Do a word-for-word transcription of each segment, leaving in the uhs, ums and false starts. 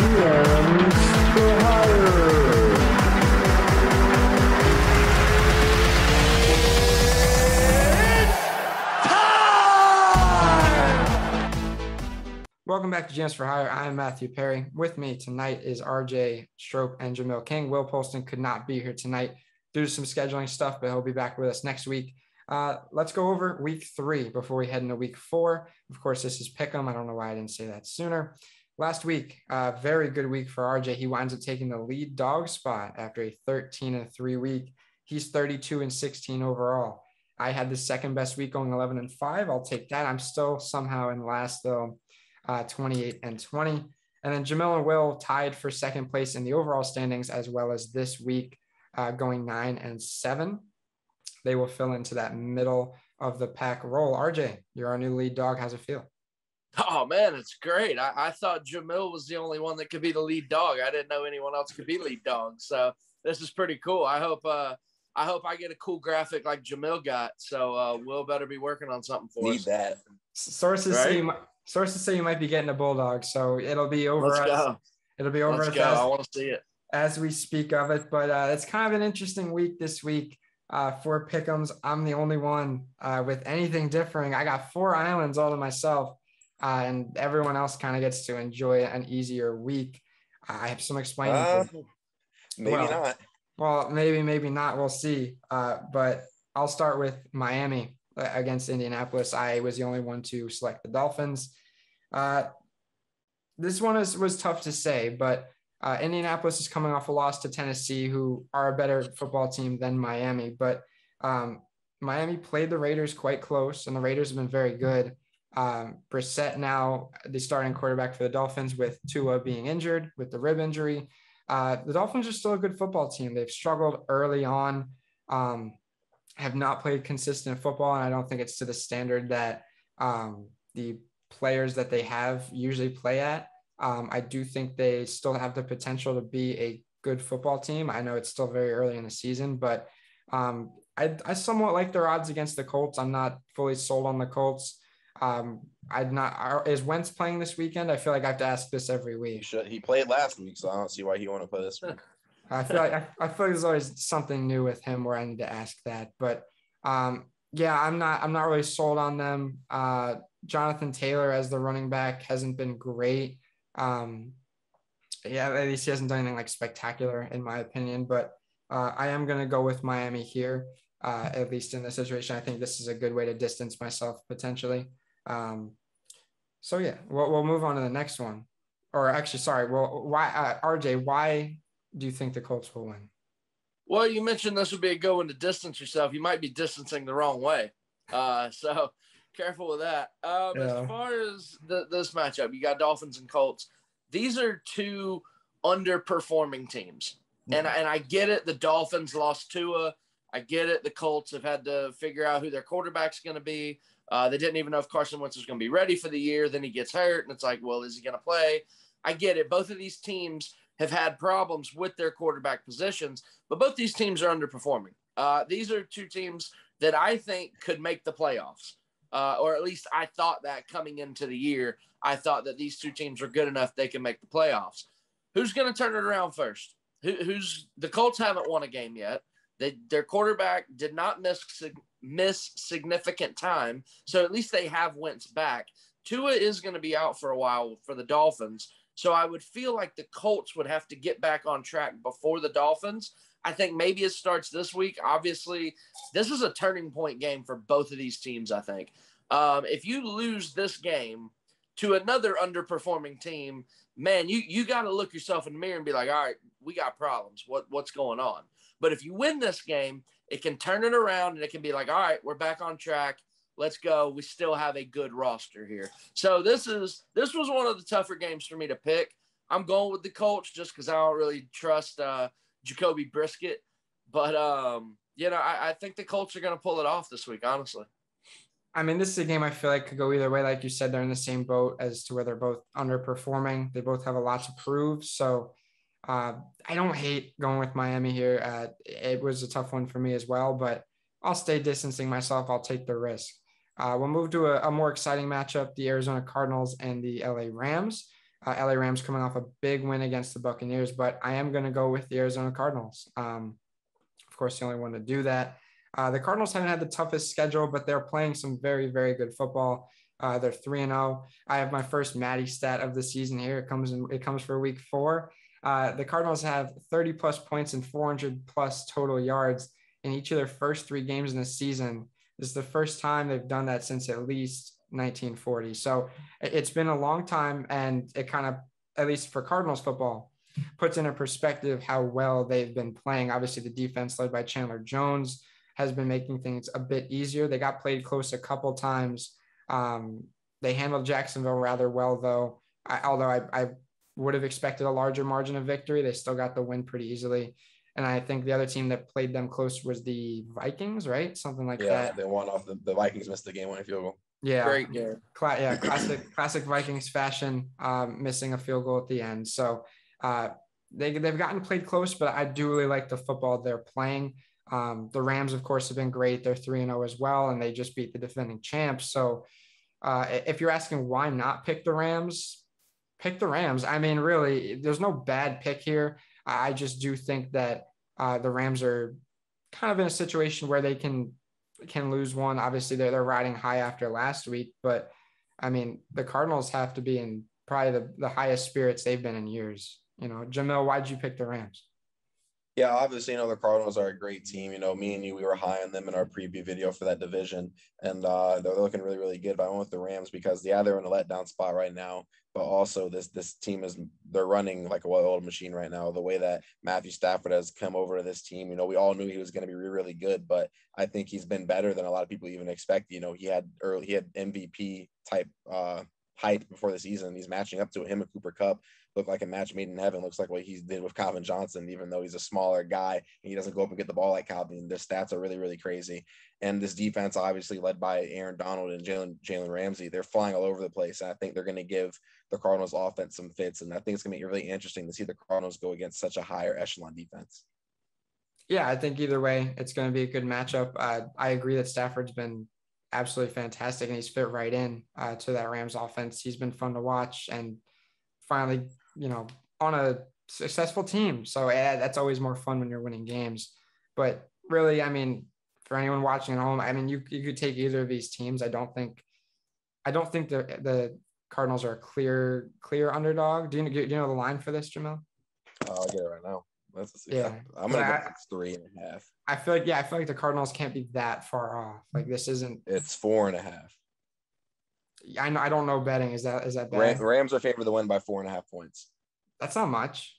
Jams for Hire. Welcome back to Jams for Hire. I'm Matthew Perry. With me tonight is R J Strope and Jamil King. Will Polston could not be here tonight due to some scheduling stuff, but he'll be back with us next week. Uh, let's go over week three before we head into week four. Of course, this is Pick'em. I don't know why I didn't say that sooner. Last week, uh, very good week for R J. He winds up taking the lead dog spot after a thirteen and three week. He's thirty-two and sixteen overall. I had the second best week going eleven and five. I'll take that. I'm still somehow in last though, uh, twenty-eight and twenty. And then Jamil and Will tied for second place in the overall standings, as well as this week uh, going nine and seven. They will fill into that middle of the pack role. R J, you're our new lead dog. How's it feel? Oh, man, it's great. I, I thought Jamil was the only one that could be the lead dog. I didn't know anyone else could be lead dog. So this is pretty cool. I hope uh, I hope I get a cool graphic like Jamil got. So uh, Will better be working on something for Need us. that. Sources, Right? say you might, sources say you might be getting a bulldog. So it'll be over. Let's us. go. It'll be over Let's us go. as, I want to see it. as we speak of it. But uh, it's kind of an interesting week this week. Uh, for Pick'ems, I'm the only one uh, with anything differing. I got four islands all to myself, uh, and everyone else kind of gets to enjoy an easier week. I have some explaining. Uh, to maybe well, not. Well, maybe, maybe not. We'll see. Uh, but I'll start with Miami against Indianapolis. I was the only one to select the Dolphins. Uh, this one is, was tough to say, but Uh, Indianapolis is coming off a loss to Tennessee, who are a better football team than Miami. But um, Miami played the Raiders quite close, and the Raiders have been very good. Um, Brissett now the starting quarterback for the Dolphins, with Tua being injured with the rib injury. Uh, the Dolphins are still a good football team. They've struggled early on, um, have not played consistent football, and I don't think it's to the standard that um, the players that they have usually play at. Um, I do think they still have the potential to be a good football team. I know it's still very early in the season, but um, I, I somewhat like their odds against the Colts. I'm not fully sold on the Colts. Um, I'd not. Are, is Wentz playing this weekend? I feel like I have to ask this every He week. should. He played last week, so I don't see why he want to play this week. I feel like I, I feel like there's always something new with him where I need to ask that. But um, yeah, I'm not. I'm not really sold on them. Uh, Jonathan Taylor as the running back hasn't been great. Um, yeah, at least he hasn't done anything like spectacular in my opinion, but uh, I am going to go with Miami here, uh, at least in this situation. I think this is a good way to distance myself potentially. Um, so yeah, we'll, we'll move on to the next one, or actually, sorry. Well, why, uh, R J, why do you think the Colts will win? Well, you mentioned this would be a good one to distance yourself. You might be distancing the wrong way. Uh, so careful with that. Um, Yeah. As far as the, this matchup, you got Dolphins and Colts. These are two underperforming teams. And, and I get it. The Dolphins lost Tua. I get it. The Colts have had to figure out who their quarterback's going to be. Uh, they didn't even know if Carson Wentz was going to be ready for the year. Then he gets hurt, and it's like, well, is he going to play? I get it. Both of these teams have had problems with their quarterback positions, but both these teams are underperforming. Uh, these are two teams that I think could make the playoffs. Uh, or at least I thought that coming into the year. I thought that these two teams were good enough they can make the playoffs. Who's going to turn it around first? Who, who's the Colts haven't won a game yet. They, their quarterback did not miss miss significant time, so at least they have Wentz back. Tua is going to be out for a while for the Dolphins, so I would feel like the Colts would have to get back on track before the Dolphins. I think maybe it starts this week. Obviously, this is a turning point game for both of these teams, I think. Um, if you lose this game to another underperforming team, man, you, you got to look yourself in the mirror and be like, all right, we got problems. What What's going on? But if you win this game, it can turn it around and it can be like, all right, we're back on track. Let's go. We still have a good roster here. So this is this was one of the tougher games for me to pick. I'm going with the Colts just because I don't really trust uh, Jacoby Brissett. But, um, you know, I, I think the Colts are going to pull it off this week, honestly. I mean, this is a game I feel like could go either way. Like you said, they're in the same boat as to where they're both underperforming. They both have a lot to prove. So uh, I don't hate going with Miami here. Uh, it was a tough one for me as well, but I'll stay distancing myself. I'll take the risk. Uh, we'll move to a, a more exciting matchup, the Arizona Cardinals and the L A Rams. Uh, L A Rams coming off a big win against the Buccaneers, but I am going to go with the Arizona Cardinals. Um, of course, the only one to do that. Uh, the Cardinals haven't had the toughest schedule, but they're playing some very, very good football. Uh, they're three and zero. I have my first Maddie stat of the season here. It comes in. It comes for week four. Uh, the Cardinals have thirty plus points and four hundred plus total yards in each of their first three games in the season. This is the first time they've done that since at least nineteen forty. So it's been a long time, and it kind of, at least for Cardinals football, puts into perspective how well they've been playing. Obviously, the defense led by Chandler Jones has been making things a bit easier. They got played close a couple times. Um, they handled Jacksonville rather well, though. I, although I, I would have expected a larger margin of victory, they still got the win pretty easily. And I think the other team that played them close was the Vikings, right? Something like yeah, that. they won off the, the Vikings missed the game winning field goal. Yeah, Great game. Cla- yeah, classic, classic Vikings fashion, um, missing a field goal at the end. So uh, they they've gotten played close, but I do really like the football they're playing. Um, the Rams, of course, have been great. They're three and zero as well, and they just beat the defending champs. So uh, if you're asking why not pick the Rams, pick the Rams. I mean, really, there's no bad pick here. I just do think that uh, the Rams are kind of in a situation where they can can lose one. Obviously, they're, they're riding high after last week, but I mean, the Cardinals have to be in probably the, the highest spirits they've been in years. You know, Jamil, why'd you pick the Rams? Yeah, obviously, you know, the Cardinals are a great team. You know, me and you, we were high on them in our preview video for that division, and uh, they're looking really, really good. But I went with the Rams because, yeah, they're in a letdown spot right now, but also this this team is they're running like a well-oiled machine right now. The way that Matthew Stafford has come over to this team, you know, we all knew he was going to be really, really good, but I think he's been better than a lot of people even expect. You know, he had early, he had M V P type uh, hype before the season. He's matching up to him and Cooper Kupp. Look like a match made in heaven. Looks like what he did with Calvin Johnson, even though he's a smaller guy and he doesn't go up and get the ball like Calvin. Their stats are really, really crazy. And this defense, obviously led by Aaron Donald and Jalen Jalen Ramsey, they're flying all over the place. And I think they're going to give the Cardinals offense some fits. And I think it's going to be really interesting to see the Cardinals go against such a higher echelon defense. Yeah, I think either way, it's going to be a good matchup. Uh, I agree that Stafford's been absolutely fantastic, and he's fit right in uh, to that Rams offense. He's been fun to watch, and finally, you know, on a successful team. So yeah, that's always more fun when you're winning games. But really, I mean, for anyone watching at home, I mean, you you could take either of these teams. I don't think, I don't think the the Cardinals are a clear clear underdog. Do you, do you know the line for this, Jamil? Uh, I'll get it right now. Let's see. Yeah. I'm gonna I- go with three and a half. I feel like, yeah, I feel like the Cardinals can't be that far off. Like this isn't, It's four and a half. I know, I don't know betting. Is that, is that bad? Ram, Rams are favored to win by four and a half points. That's not much.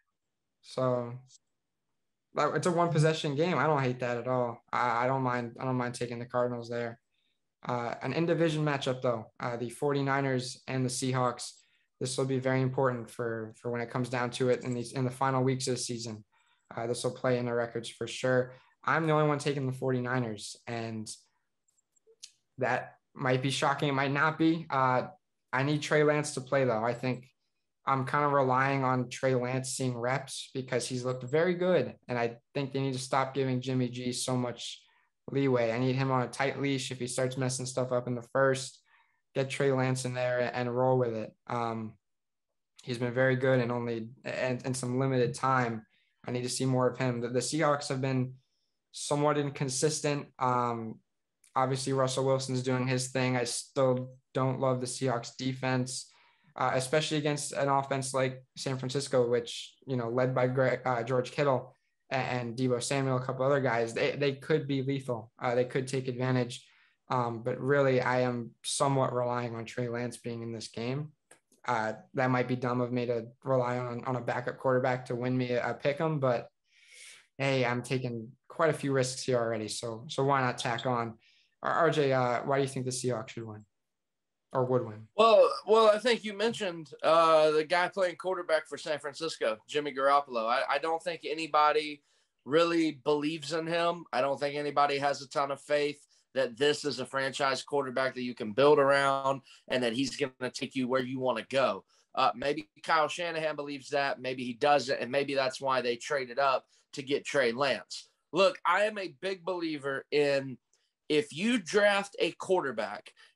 So like, it's a one possession game. I don't hate that at all. I, I don't mind. I don't mind taking the Cardinals there. Uh, an in division matchup though, uh, the 49ers and the Seahawks. This will be very important for, for when it comes down to it in these, in the final weeks of the season. Uh, this will play in the records for sure. I'm the only one taking the 49ers, and that might be shocking. It might not be. Uh, I need Trey Lance to play, though. I think I'm kind of relying on Trey Lance seeing reps because he's looked very good, and I think they need to stop giving Jimmy G so much leeway. I need him on a tight leash. If he starts messing stuff up in the first, get Trey Lance in there and roll with it. Um, he's been very good and only and, and some limited time. I need to see more of him. The, the Seahawks have been somewhat inconsistent. Um, obviously, Russell Wilson's doing his thing. I still don't love the Seahawks defense, uh, especially against an offense like San Francisco, which, you know, led by Greg, uh, George Kittle and, and Deebo Samuel, a couple other guys. They, they could be lethal. Uh, they could take advantage. Um, but really, I am somewhat relying on Trey Lance being in this game. Uh, that might be dumb of me to rely on, on a backup quarterback to win me a, a pick 'em, but hey, I'm taking quite a few risks here already. So, so why not tack on? R J, uh, why do you think the Seahawks should win or would win? Well, well, I think you mentioned uh, the guy playing quarterback for San Francisco, Jimmy Garoppolo. I, I don't think anybody really believes in him. I don't think anybody has a ton of faith that this is a franchise quarterback that you can build around and that he's going to take you where you want to go. Uh, maybe Kyle Shanahan believes that. Maybe he doesn't. And maybe that's why they traded up to get Trey Lance. Look, I am a big believer in if you draft a quarterback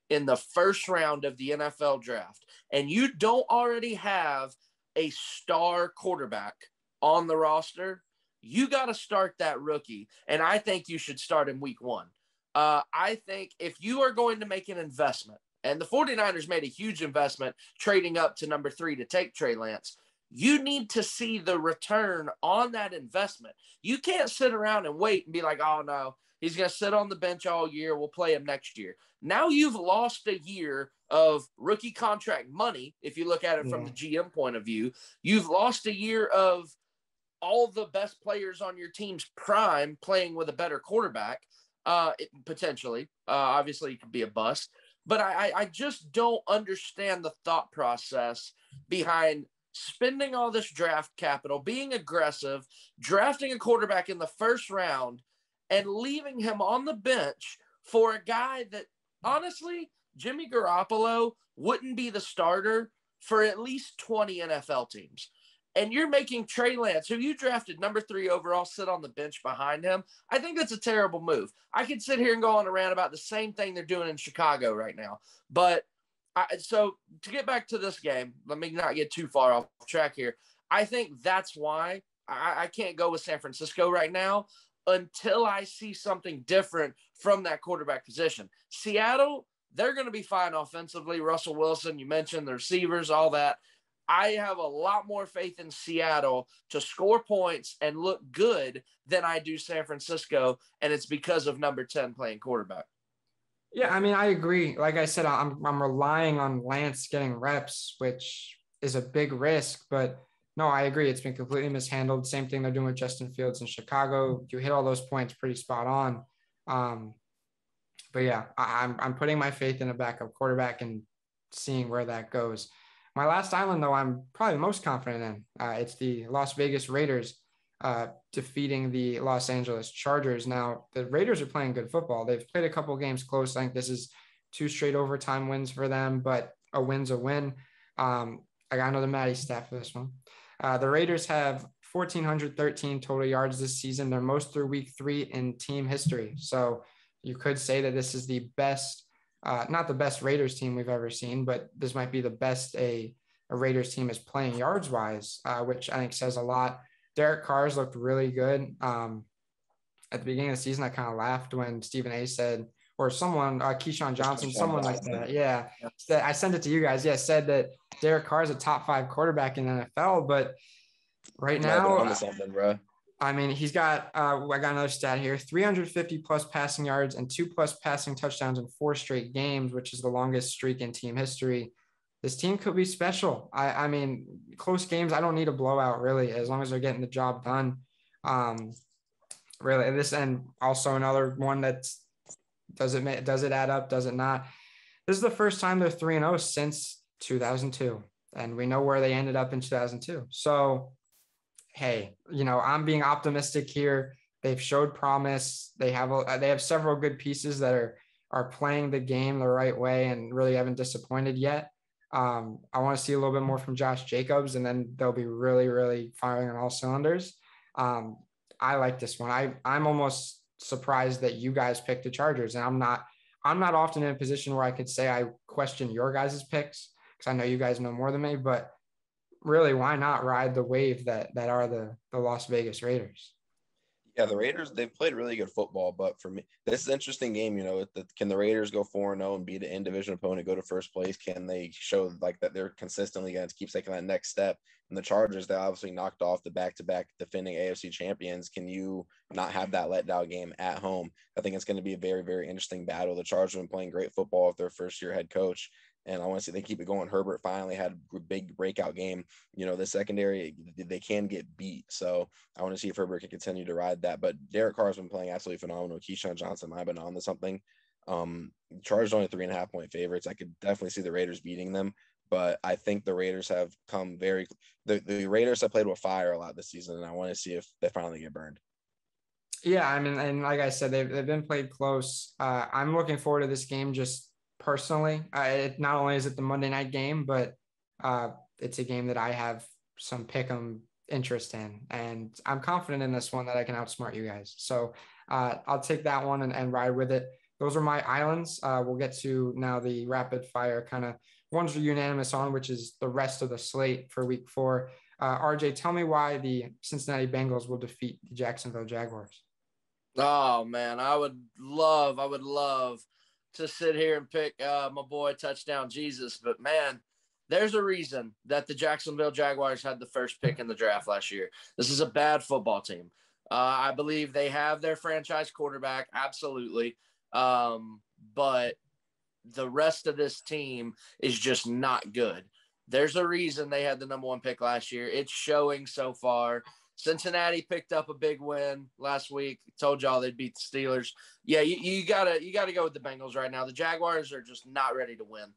in the first round of the N F L draft, and you don't already have a star quarterback on the roster, you got to start that rookie. And I think you should start in week one. Uh, I think if you are going to make an investment, and the 49ers made a huge investment trading up to number three to take Trey Lance, you need to see the return on that investment. You can't sit around and wait and be like, oh, no, he's going to sit on the bench all year. We'll play him next year. Now you've lost a year of rookie contract money. If you look at it from Yeah. the G M point of view, you've lost a year of all the best players on your team's prime playing with a better quarterback, uh, it, potentially. Uh, obviously, it could be a bust. But I, I just don't understand the thought process behind spending all this draft capital, being aggressive, drafting a quarterback in the first round, and leaving him on the bench for a guy that, honestly, Jimmy Garoppolo wouldn't be the starter for at least twenty N F L teams. And you're making Trey Lance, who you drafted number three overall, sit on the bench behind him. I think that's a terrible move. I could sit here and go on a rant about the same thing they're doing in Chicago right now. But I, so to get back to this game, let me not get too far off track here. I think that's why I, I can't go with San Francisco right now until I see something different from that quarterback position. Seattle, they're going to be fine offensively. Russell Wilson, you mentioned the receivers, all that. I have a lot more faith in Seattle to score points and look good than I do San Francisco, and it's because of number ten playing quarterback. Yeah, I mean, I agree. Like I said, I'm I'm relying on Lance getting reps, which is a big risk. But no, I agree. It's been completely mishandled. Same thing they're doing with Justin Fields in Chicago. You hit all those points pretty spot on. Um, but yeah, I, I'm I'm putting my faith in a backup quarterback and seeing where that goes. My last island, though, I'm probably most confident in. Uh, it's the Las Vegas Raiders uh, defeating the Los Angeles Chargers. Now, the Raiders are playing good football. They've played a couple games close. I think this is two straight overtime wins for them, but a win's a win. Um, I got another Matty stat for this one. Uh, the Raiders have one thousand four hundred thirteen total yards this season. They're most through week three in team history. So you could say that this is the best Uh, not the best Raiders team we've ever seen, but this might be the best a, a Raiders team is playing yards wise, uh, which I think says a lot. Derek Carr's looked really good. Um, at the beginning of the season, I kind of laughed when Stephen A said, or someone, uh, Keyshawn Johnson, someone like that. Yeah. That I sent it to you guys. Yeah. Said that Derek Carr is a top five quarterback in the N F L, but right now, on to something, bro. I mean, he's got, uh, I got another stat here, three hundred fifty plus passing yards and two plus passing touchdowns in four straight games, which is the longest streak in team history. This team could be special. I, I mean, close games, I don't need a blowout really, as long as they're getting the job done. Um, really, and this, and also another one that's, does it, does it add up? Does it not? This is the first time they're three and oh since two thousand two. And we know where they ended up in two thousand two. So, hey, you know, I'm being optimistic here. They've showed promise. They have a, they have several good pieces that are are playing the game the right way and really haven't disappointed yet. Um, I want to see a little bit more from Josh Jacobs, and then they'll be really, really firing on all cylinders. Um, I like this one. I I'm almost surprised that you guys picked the Chargers, and I'm not. I'm not often in a position where I could say I question your guys' picks because I know you guys know more than me, but really, why not ride the wave that that are the the Las Vegas Raiders? Yeah, the Raiders, they've played really good football, but for me, this is an interesting game. You know, the, can the Raiders go four and oh and beat an in-division opponent, go to first place? Can they show like that they're consistently going to keep taking that next step? And the Chargers, they obviously knocked off the back-to-back defending A F C champions. Can you not have that letdown game at home? I think it's going to be a very, very interesting battle. The Chargers have been playing great football with their first-year head coach. And I want to see they keep it going. Herbert finally had a big breakout game. You know, the secondary, they can get beat. So I want to see if Herbert can continue to ride that. But Derek Carr's been playing absolutely phenomenal. Keyshawn Johnson might have been on to something. Um, Chargers only three and a half point favorites. I could definitely see the Raiders beating them. But I think the Raiders have come very the, – the Raiders have played with fire a lot this season, and I want to see if they finally get burned. Yeah, I mean, and like I said, they've, they've been played close. Uh, I'm looking forward to this game just – personally. Uh, it, not only is it the Monday night game, but uh, it's a game that I have some pick'em interest in, and I'm confident in this one that I can outsmart you guys. So uh, I'll take that one and, and ride with it. those are my islands. Uh, we'll get to now the rapid fire kind of ones we're unanimous on, which is the rest of the slate for week four. Uh, R J, tell me why the Cincinnati Bengals will defeat the Jacksonville Jaguars. Oh, man, I would love, I would love to sit here and pick uh, my boy Touchdown Jesus. But, man, there's a reason that the Jacksonville Jaguars had the first pick in the draft last year. This is a bad football team. Uh, I believe they have their franchise quarterback, absolutely. Um, but the rest of this team is just not good. There's a reason they had the number one pick last year. It's showing so far. Cincinnati picked up a big win last week. Told y'all they'd beat the Steelers. Yeah, you, you gotta you gotta go with the Bengals right now. The Jaguars are just not ready to win.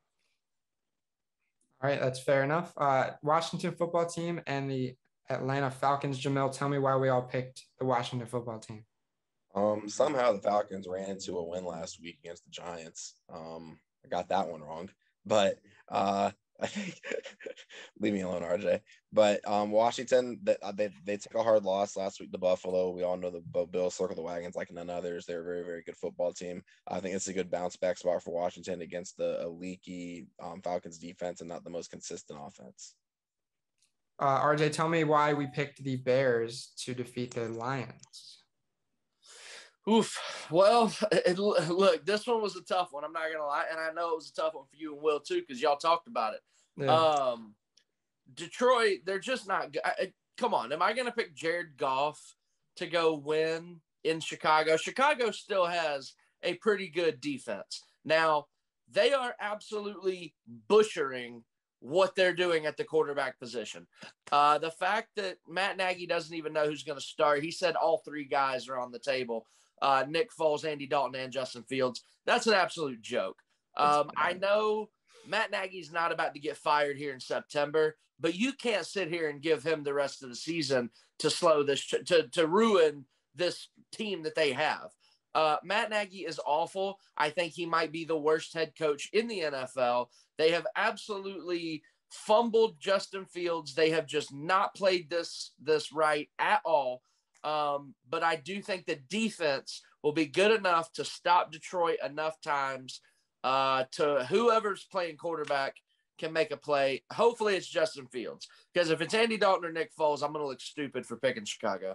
All right, that's fair enough. Uh, Washington football team and the Atlanta Falcons. Jamil, tell me why we all picked the Washington football team. Um, somehow the Falcons ran into a win last week against the Giants. Um, I got that one wrong, but uh, I think leave me alone, R J. But um, Washington, they, they they took a hard loss last week to Buffalo. We all know the Bills circle the wagons like none others. They're a very, very good football team. I think it's a good bounce back spot for Washington against the a leaky um, Falcons defense and not the most consistent offense. Uh, R J, tell me why we picked the Bears to defeat the Lions. Oof. Well, it, look, this one was a tough one. I'm not going to lie. And I know it was a tough one for you and Will, too, because y'all talked about it. Yeah. Um, Detroit, they're just not good. I, come on. Am I going to pick Jared Goff to go win in Chicago? Chicago still has a pretty good defense. Now, they are absolutely butchering what they're doing at the quarterback position. Uh, the fact that Matt Nagy doesn't even know who's going to start, he said all three guys are on the table. Uh, Nick Foles, Andy Dalton, and Justin Fields. That's an absolute joke. Um, I know Matt Nagy's not about to get fired here in September, but you can't sit here and give him the rest of the season to slow this, to, to ruin this team that they have. Uh, Matt Nagy is awful. I think he might be the worst head coach in the N F L. They have absolutely fumbled Justin Fields. They have just not played this, this right at all. Um, but I do think the defense will be good enough to stop Detroit enough times uh, to whoever's playing quarterback can make a play. Hopefully it's Justin Fields, because if it's Andy Dalton or Nick Foles, I'm going to look stupid for picking Chicago.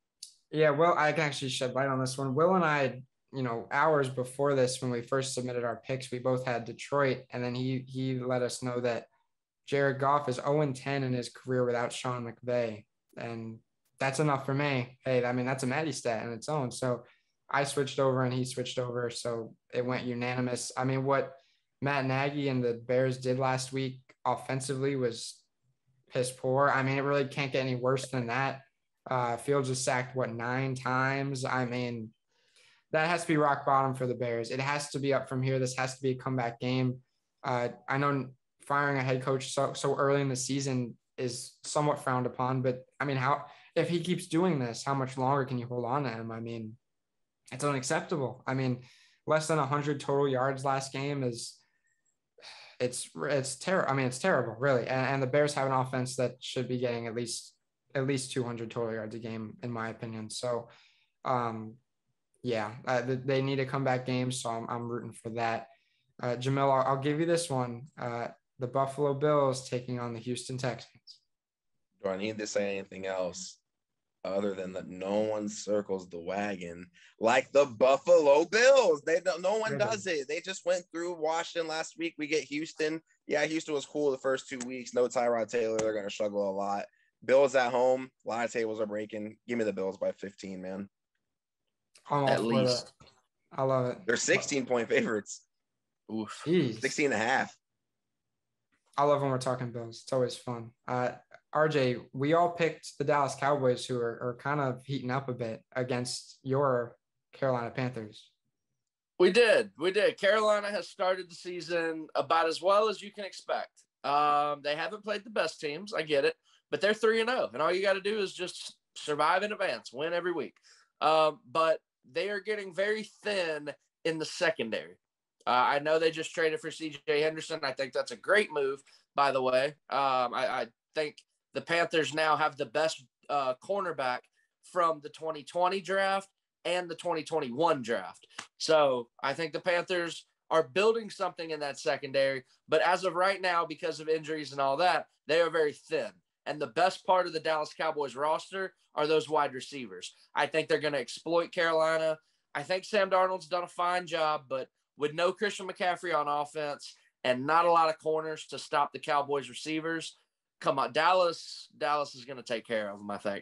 Yeah, well, I can actually shed light on this one. Will and I, you know, hours before this, when we first submitted our picks, we both had Detroit, and then he he let us know that Jared Goff is oh and ten in his career without Sean McVay, and that's enough for me. Hey, I mean, that's a Matty stat in its own. So I switched over and he switched over. So it went unanimous. I mean, what Matt Nagy and the Bears did last week offensively was piss poor. I mean, it really can't get any worse than that. Uh, Fields was sacked, what, nine times? I mean, that has to be rock bottom for the Bears. It has to be up from here. This has to be a comeback game. Uh, I know firing a head coach so, so early in the season is somewhat frowned upon, but I mean, how – if he keeps doing this, how much longer can you hold on to him? I mean, it's unacceptable. I mean, less than one hundred total yards last game is it's it's terrible. I mean, it's terrible, really. And, and the Bears have an offense that should be getting at least at least two hundred total yards a game, in my opinion. So, um, yeah, uh, they need a comeback game, so I'm I'm rooting for that. Uh, Jamil, I'll, I'll give you this one. Uh, the Buffalo Bills taking on the Houston Texans. Do I need to say anything else other than that no one circles the wagon like the Buffalo Bills? They don't, no one does it. They just went through Washington last week. We get Houston. Yeah, Houston was cool the first two weeks. No Tyrod Taylor. They're going to struggle a lot. Bills at home. A lot of tables are breaking. Give me the Bills by fifteen, man. At least. That. I love it. They're sixteen-point favorites. Oof. Jeez. sixteen and a half. I love when we're talking Bills. It's always fun. Uh, R J, we all picked the Dallas Cowboys, who are, are kind of heating up a bit against your Carolina Panthers. We did. We did. Carolina has started the season about as well as you can expect. Um, they haven't played the best teams. I get it. But they're three and oh. And all you got to do is just survive in advance, win every week. Um, but they are getting very thin in the secondary. Uh, I know they just traded for C J Henderson. I think that's a great move, by the way. Um, I, I think the Panthers now have the best uh, cornerback from the twenty twenty draft and the twenty twenty-one draft. So I think the Panthers are building something in that secondary. But as of right now, because of injuries and all that, they are very thin. And the best part of the Dallas Cowboys roster are those wide receivers. I think they're going to exploit Carolina. I think Sam Darnold's done a fine job, but with no Christian McCaffrey on offense and not a lot of corners to stop the Cowboys receivers, come on, Dallas, Dallas is going to take care of them, I think.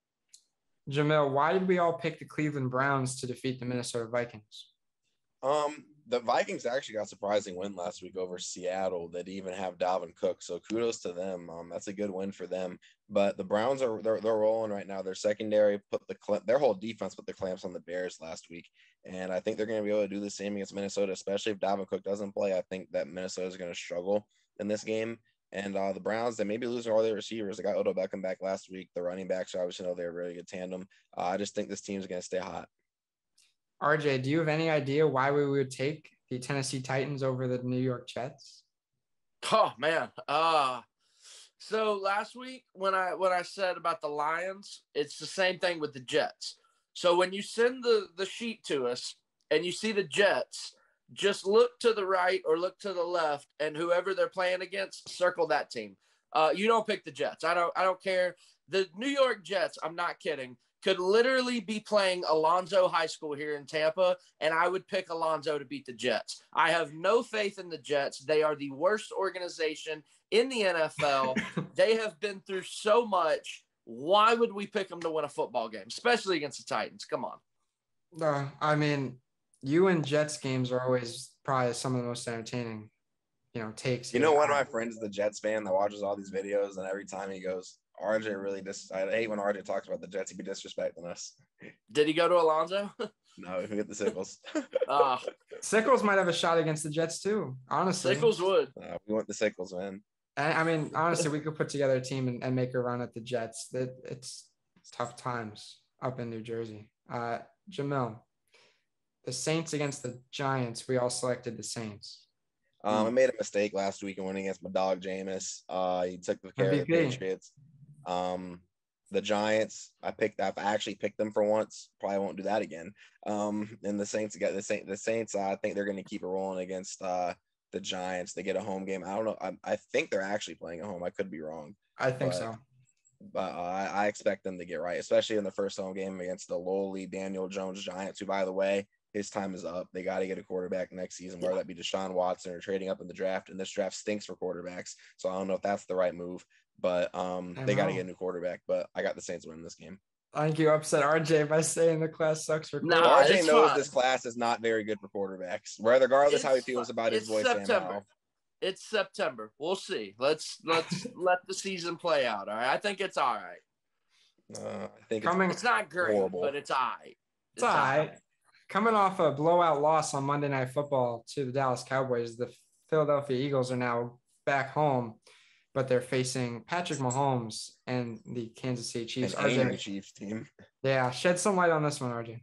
Jamil, why did we all pick the Cleveland Browns to defeat the Minnesota Vikings? Um, the Vikings actually got a surprising win last week over Seattle. That even have Dalvin Cook, so kudos to them. Um, that's a good win for them. But the Browns are they're, they're rolling right now. Their secondary put the their whole defense put the clamps on the Bears last week, and I think they're going to be able to do the same against Minnesota, especially if Dalvin Cook doesn't play. I think that Minnesota is going to struggle in this game. And uh, the Browns, they may be losing all their receivers. They got Odell Beckham back last week. The running backs, obviously, know they're a really good tandem. Uh, I just think this team's going to stay hot. R J, do you have any idea why we would take the Tennessee Titans over the New York Jets? Oh man. Uh so last week when I when I said about the Lions, it's the same thing with the Jets. So when you send the, the sheet to us and you see the Jets, just look to the right or look to the left, and whoever they're playing against, circle that team. Uh, you don't pick the Jets. I don't I don't care. The New York Jets, I'm not kidding, could literally be playing Alonzo High School here in Tampa, and I would pick Alonzo to beat the Jets. I have no faith in the Jets. They are the worst organization in the N F L. They have been through so much. Why would we pick them to win a football game, especially against the Titans? Come on. Uh, I mean, you and Jets games are always probably some of the most entertaining, you know, takes. You know, one of my friends is a Jets fan that watches all these videos, and every time he goes, R J really dis. I hate when R J talks about the Jets. He'd be disrespecting us. Did he go to Alonzo? No, if we get the Sickles. uh, Sickles might have a shot against the Jets too, honestly. Sickles would. Uh, we want the Sickles, man. I, I mean, honestly, we could put together a team and, and make a run at the Jets. That it's, it's tough times up in New Jersey. Uh, Jamil, the Saints against the Giants. We all selected the Saints. Um, I made a mistake last week in winning against my dog Jameis. Uh, he took the care of the Patriots. Um, the Giants, I picked. I've actually picked them for once. Probably won't do that again. Um, and the Saints got the Saint. The Saints. Uh, I think they're going to keep it rolling against uh the Giants. They get a home game. I don't know. I, I think they're actually playing at home. I could be wrong. I think but, so. But uh, I, I expect them to get right, especially in the first home game against the lowly Daniel Jones Giants, who, by the way, his time is up. They got to get a quarterback next season, whether that be Deshaun Watson or trading up in the draft. And this draft stinks for quarterbacks. So I don't know if that's the right move, but um, they got to get a new quarterback. But I got the Saints winning this game. I think you upset R J by saying the class sucks for quarterbacks. Nah, R J it's knows fine. This class is not very good for quarterbacks, regardless It's how he feels fine. about his It's voice. September. It's September. We'll see. Let's let's let the season play out. All right. I think it's all right. Uh, I think Coming, It's not great, horrible. but it's all right. it's all right. Coming off a blowout loss on Monday Night Football to the Dallas Cowboys, the Philadelphia Eagles are now back home, but they're facing Patrick Mahomes and the Kansas City Chiefs. an angry R J, Chiefs team. yeah, shed some light on this one, R J.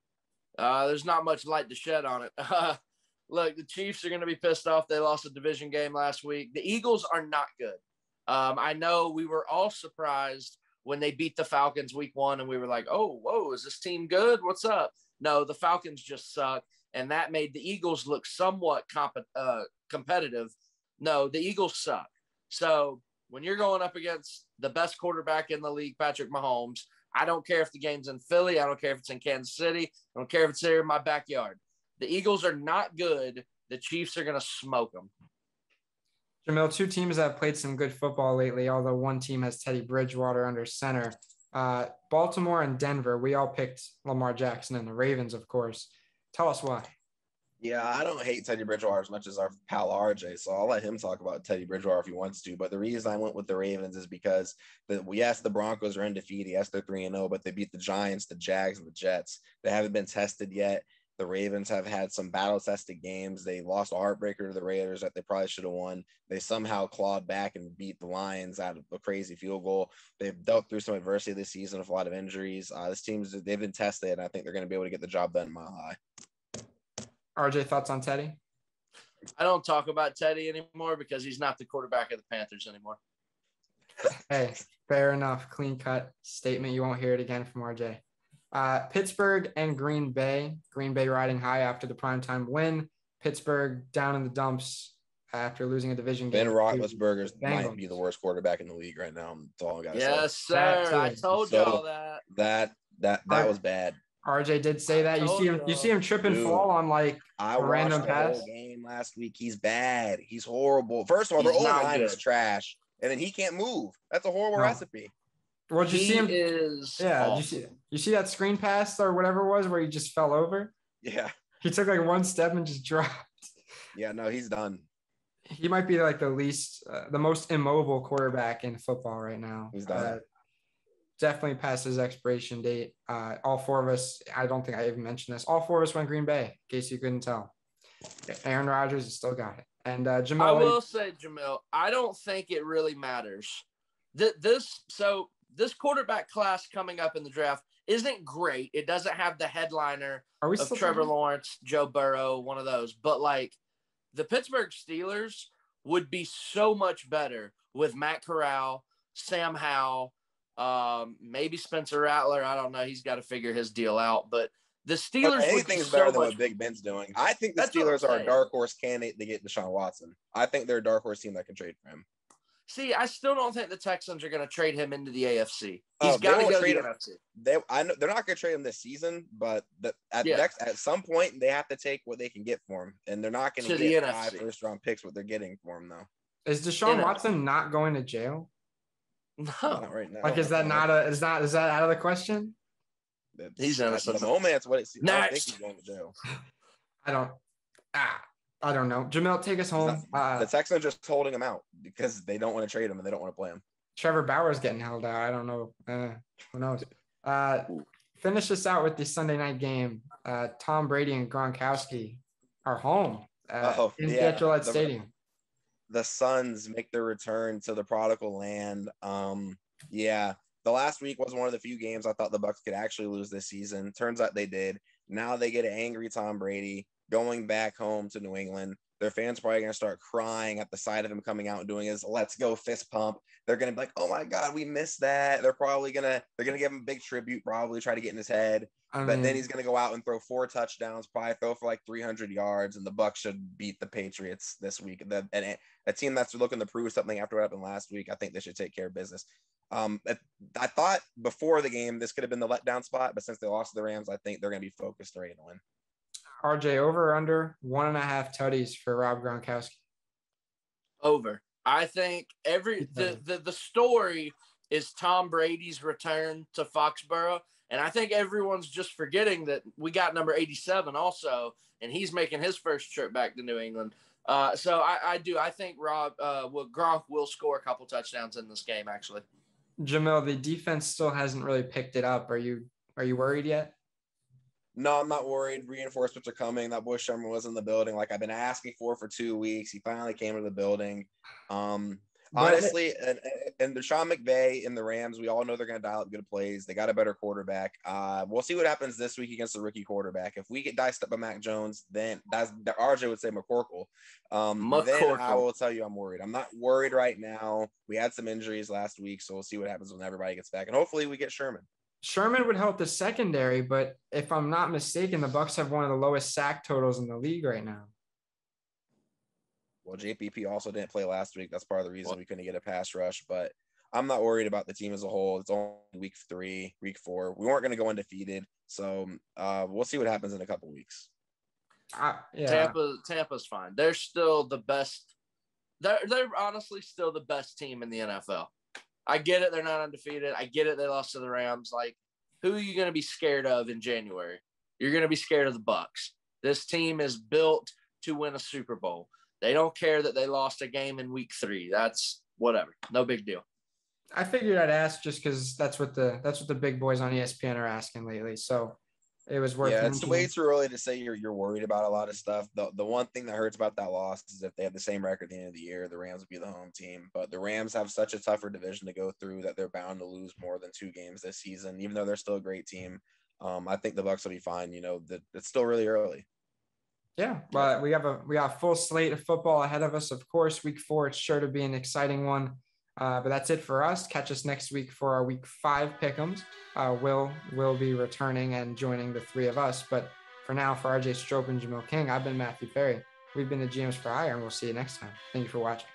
Uh, there's not much light to shed on it. Uh, look, the Chiefs are going to be pissed off. They lost a division game last week. The Eagles are not good. Um, I know we were all surprised when they beat the Falcons week one, and we were like, oh, whoa, is this team good? What's up? No, the Falcons just suck, and that made the Eagles look somewhat comp- uh, competitive. No, the Eagles suck. So when you're going up against the best quarterback in the league, Patrick Mahomes, I don't care if the game's in Philly. I don't care if it's in Kansas City. I don't care if it's here in my backyard. The Eagles are not good. The Chiefs are going to smoke them. Jamil, two teams that have played some good football lately, although one team has Teddy Bridgewater under center. Uh, Baltimore and Denver, we all picked Lamar Jackson and the Ravens, of course. Tell us why. Yeah, I don't hate Teddy Bridgewater as much as our pal R J, so I'll let him talk about Teddy Bridgewater if he wants to. But the reason I went with the Ravens is because the yes, the Broncos are undefeated. Yes, they're three and zero, but they beat the Giants, the Jags, and the Jets. They haven't been tested yet. The Ravens have had some battle-tested games. They lost a heartbreaker to the Raiders that they probably should have won. They somehow clawed back and beat the Lions out of a crazy field goal. They've dealt through some adversity this season with a lot of injuries. Uh, this team's they've been tested, and I think they're going to be able to get the job done mile high. R J, thoughts on Teddy? I don't talk about Teddy anymore because he's not the quarterback of the Panthers anymore. Hey, fair enough. Clean cut statement. You won't hear it again from R J. Uh, Pittsburgh and Green Bay. Green Bay riding high after the primetime win. Pittsburgh down in the dumps after losing a division Ben game. Roethlisberger might Bengals. be the worst quarterback in the league right now. That's all I gotta Yes, say. That sir. I too. told So, y'all that. That that that Alright. was bad. R J did say that. You told see him. You y'all. see him trip and Dude, fall on like I a watched random the pass. whole game last week. He's bad. He's horrible. First of all, their He's O not line is good. trash, and then he can't move. That's a horrible No. recipe. Well, did you He see him? is Yeah. Did you awful. see? You see that screen pass or whatever it was where he just fell over? Yeah, He took like one step and just dropped. yeah. No, he's done. He might be like the least, uh, the most immobile quarterback in football right now. He's done. Uh, definitely past his expiration date. Uh, all four of us, I don't think I even mentioned this. All four of us went Green Bay, in case you couldn't tell. Aaron Rodgers has still got it. And uh, I Jamal, will say, Jamil, I don't think it really matters. Th- This so this quarterback class coming up in the draft isn't great. It doesn't have the headliner are we of still Trevor talking? Lawrence, Joe Burrow, one of those. But like the Pittsburgh Steelers would be so much better with Matt Corral, Sam Howell, um, maybe Spencer Rattler. I don't know. He's got to figure his deal out. But the Steelers would be Anything's so better than much. what Big Ben's doing. I think the That's what I'm Steelers are a saying. dark horse candidate to get Deshaun Watson. I think they're a dark horse team that can trade for him. See, I still don't think the Texans are going to trade him into the A F C. Oh, He's they got to won't go to trade the him. N F C. They, I know they're not going to trade him this season, but the, at Yeah. next at some point they have to take what they can get for him, and they're not going To to the get N F five C. first round picks. What they're getting for him though, Is Deshaun N F C. Watson not going to jail? No, not right now. Like, is that not a? Is not? Is that out of the question? It's- He's at innocent. the moment. It's what it's. I don't think Next. he's going to jail. I don't. Ah, I don't know. Jamel, take us home. Uh, The Texans are just holding him out because they don't want to trade him and they don't want to play him. Trevor Bauer's getting held out. I don't know. Uh, who knows? Uh, finish this out with the Sunday night game. Uh, Tom Brady and Gronkowski are home uh, Oh, in yeah. Gillette The- Stadium. The Suns make their return to the prodigal land. Um, yeah, the last week was one of the few games I thought the Bucks could actually lose this season. Turns out they did. Now they get an angry Tom Brady going back home to New England. Their fans probably going to start crying at the sight of him coming out and doing his "Let's go" fist pump. They're going to be like, "Oh my God, we missed that." They're probably gonna they're gonna give him a big tribute, probably try to get in his head. I But mean, then he's going to go out and throw four touchdowns, probably throw for like three hundred yards, and the Bucks should beat the Patriots this week. The, and a team that's looking to prove something after what happened last week, I think they should take care of business. Um, I thought before the game this could have been the letdown spot, but since they lost to the Rams, I think they're going to be focused, ready to win. R J, over or under one and a half tutties for Rob Gronkowski. over. I think every the, the the story is Tom Brady's return to Foxborough, and I think everyone's just forgetting that we got number eighty-seven also, and he's making his first trip back to New England. Uh, so I, I do. I think Rob uh, will Gronk will score a couple touchdowns in this game. Actually, Jamil, the defense still hasn't really picked it up. Are you are you worried yet? No, I'm not worried. Reinforcements are coming. That Bush Sherman was in the building, like I've been asking for for two weeks. He finally came to the building. Um, But- honestly, and, and Deshaun McVay and the Rams, we all know they're going to dial up good plays. They got a better quarterback. Uh, we'll see what happens this week against the rookie quarterback. If we get diced up by Mac Jones, then that's R J would say McCorkle. Um, then McCorkle. I will tell you I'm worried. I'm not worried right now. We had some injuries last week, so we'll see what happens when everybody gets back, and hopefully we get Sherman. Sherman would help the secondary, but if I'm not mistaken, the Bucks have one of the lowest sack totals in the league right now. Well, J P P also didn't play last week. That's part of the reason we couldn't get a pass rush. But I'm not worried about the team as a whole. It's only week three, week four. We weren't going to go undefeated. So uh, we'll see what happens in a couple weeks. I, yeah, Tampa Tampa's fine. They're still the best. They're they're honestly still the best team in the N F L. I get it. They're not undefeated. I get it. They lost to the Rams. Like, who are you going to be scared of in January? You're going to be scared of the Bucks. This team is built to win a Super Bowl. They don't care that they lost a game in week three. That's whatever. No big deal. I figured I'd ask just because that's what the that's what the big boys on E S P N are asking lately. So it was worth. Yeah, it's mentioning. way too early to say you're you're worried about a lot of stuff. The the one thing that hurts about that loss is if they have the same record at the end of the year, the Rams would be the home team. But the Rams have such a tougher division to go through that they're bound to lose more than two games this season, even though they're still a great team. Um, I think the Bucks will be fine. You know, that it's still really early. Yeah, but we have a we got a full slate of football ahead of us. Of course, week four it's sure to be an exciting one. Uh, but that's it for us. Catch us next week for our week five pick'ems. Uh, Will will be returning and joining the three of us. But for now, for R J Strope and Jamil King, I've been Matthew Ferry. We've been the G Ms for Hire, and we'll see you next time. Thank you for watching.